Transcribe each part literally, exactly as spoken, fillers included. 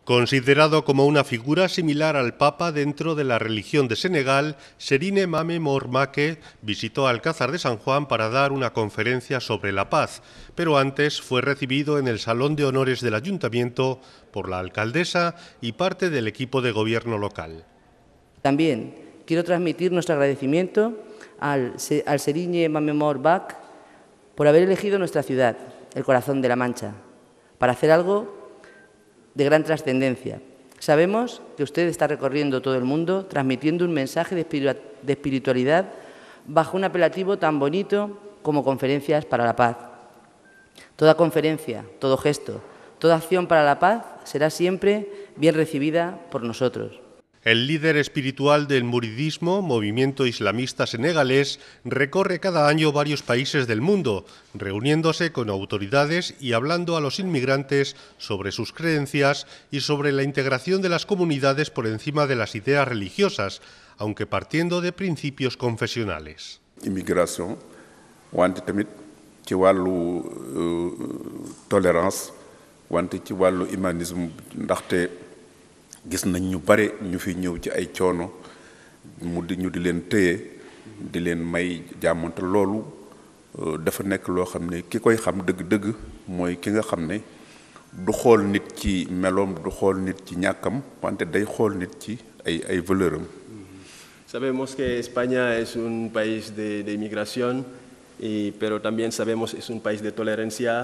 Considerado como una figura similar al Papa dentro de la religión de Senegal, Serigne Mame Mor Mbacke visitó Alcázar de San Juan para dar una conferencia sobre la paz, pero antes fue recibido en el Salón de Honores del Ayuntamiento por la alcaldesa y parte del equipo de gobierno local. También quiero transmitir nuestro agradecimiento al, al Serigne Mame Mor Mbacke por haber elegido nuestra ciudad, el corazón de La Mancha, para hacer algo de gran trascendencia. Sabemos que usted está recorriendo todo el mundo transmitiendo un mensaje de espiritualidad bajo un apelativo tan bonito como Conferencias para la Paz. Toda conferencia, todo gesto, toda acción para la paz será siempre bien recibida por nosotros. El líder espiritual del muridismo, movimiento islamista senegalés, recorre cada año varios países del mundo, reuniéndose con autoridades y hablando a los inmigrantes sobre sus creencias y sobre la integración de las comunidades por encima de las ideas religiosas, aunque partiendo de principios confesionales. Inmigración, wante tamit ci wàllu tolérance, wante ci wàllu humanisme ndaxte gis nañ ñu bare ñu fi ñëw ci ay coono mu di ñu di leen téye di leen may jàmmante loolu dafa nekk loo xam ne ki koy xam dëgg-dëgg mooy ki nga xam ne du xool nit ci meloom du xool nit ci ñàkkam wante day xool nit ci ay ay valeuram. Sabemos que España es un país de, de inmigración, y, pero también sabemos que es un país de tolerancia.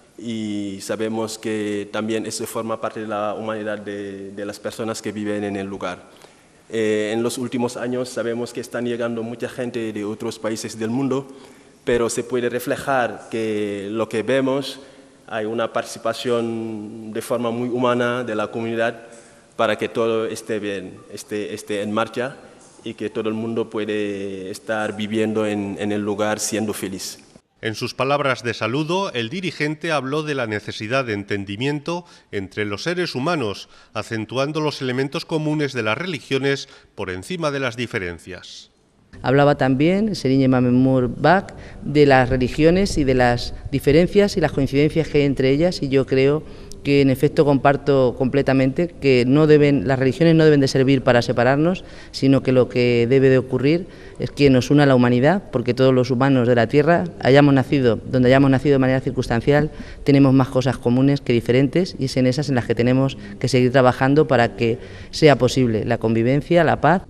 Y sabemos que también eso forma parte de la humanidad de, de las personas que viven en el lugar. Eh, en los últimos años sabemos que están llegando mucha gente de otros países del mundo, pero se puede reflejar que lo que vemos, hay una participación de forma muy humana de la comunidad para que todo esté bien, esté, esté en marcha y que todo el mundo puede estar viviendo en, en el lugar siendo feliz. En sus palabras de saludo, el dirigente habló de la necesidad de entendimiento entre los seres humanos, acentuando los elementos comunes de las religiones por encima de las diferencias. Hablaba también Serigne Mame Mor Mbacke de las religiones y de las diferencias y las coincidencias que hay entre ellas, y yo creo que en efecto comparto completamente que no deben, las religiones no deben de servir para separarnos, sino que lo que debe de ocurrir es que nos una la humanidad, porque todos los humanos de la Tierra, hayamos nacido donde hayamos nacido de manera circunstancial, tenemos más cosas comunes que diferentes, y es en esas en las que tenemos que seguir trabajando para que sea posible la convivencia, la paz.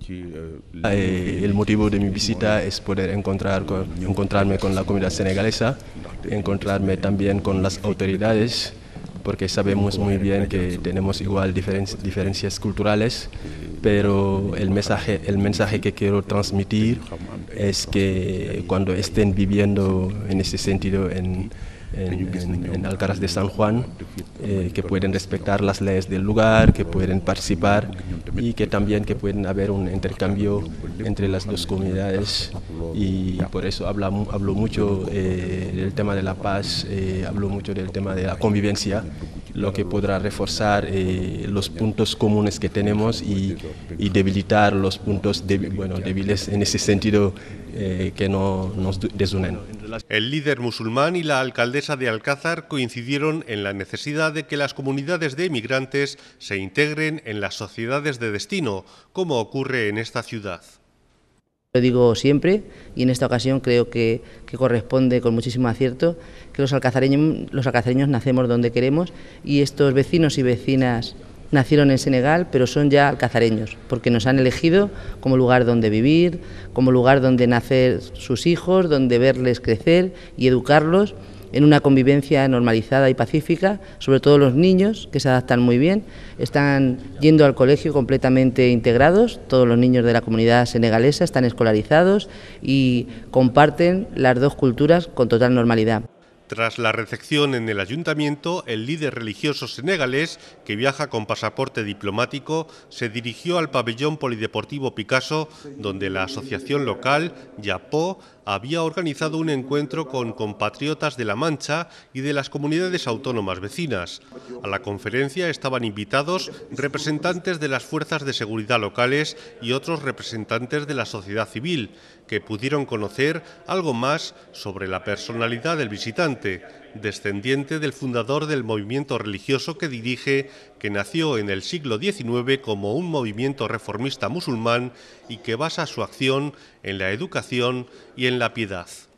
Eh, el motivo de mi visita es poder encontrar con, encontrarme con la comunidad senegalesa, encontrarme también con las autoridades, porque sabemos muy bien que tenemos igual diferen diferencias culturales, pero el mensaje, el mensaje que quiero transmitir es que cuando estén viviendo en ese sentido en, en, en, en Alcázar de San Juan, eh, que pueden respetar las leyes del lugar, que pueden participar y que también que pueden haber un intercambio entre las dos comunidades, y por eso habla, hablo mucho eh, del tema de la paz, eh, hablo mucho del tema de la convivencia, lo que podrá reforzar eh, los puntos comunes que tenemos y, y debilitar los puntos débil, bueno, débiles en ese sentido eh, que no nos desunen. El líder musulmán y la alcaldesa de Alcázar coincidieron en la necesidad de que las comunidades de emigrantes se integren en las sociedades de destino, como ocurre en esta ciudad. Lo digo siempre, y en esta ocasión creo que, que corresponde con muchísimo acierto, que los alcazareños, los alcazareños nacemos donde queremos, y estos vecinos y vecinas nacieron en Senegal, pero son ya alcazareños, porque nos han elegido como lugar donde vivir, como lugar donde nacer sus hijos, donde verles crecer y educarlos en una convivencia normalizada y pacífica, sobre todo los niños, que se adaptan muy bien, están yendo al colegio completamente integrados, todos los niños de la comunidad senegalesa están escolarizados y comparten las dos culturas con total normalidad. Tras la recepción en el ayuntamiento, el líder religioso senegalés, que viaja con pasaporte diplomático, se dirigió al pabellón polideportivo Picasso, donde la asociación local, Yapó, había organizado un encuentro con compatriotas de La Mancha y de las comunidades autónomas vecinas. A la conferencia estaban invitados representantes de las fuerzas de seguridad locales y otros representantes de la sociedad civil, que pudieron conocer algo más sobre la personalidad del visitante, descendiente del fundador del movimiento religioso que dirige, que nació en el siglo diecinueve como un movimiento reformista musulmán y que basa su acción en la educación y en la piedad.